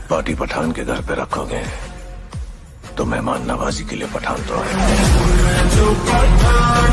Party Pathan के घर पे रखोगे तो मेहमान नवाजी के लिए पठान तो आए।